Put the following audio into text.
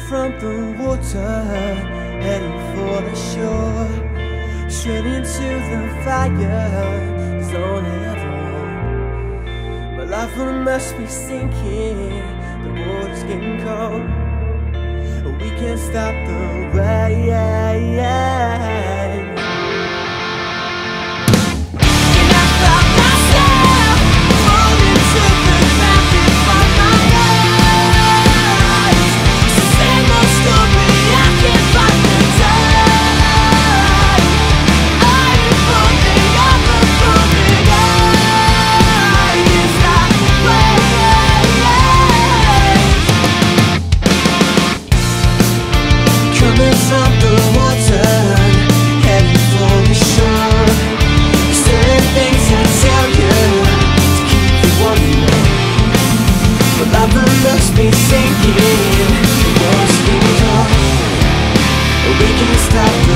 from the water, heading for the shore, straight into the fire zone heaven. My life must be sinking, the water's getting cold, we can't stop the rain. From the water, heading for the shore, certain things I tell you to keep you wondering. But life must be sinking, the water's getting cold, we can't stop the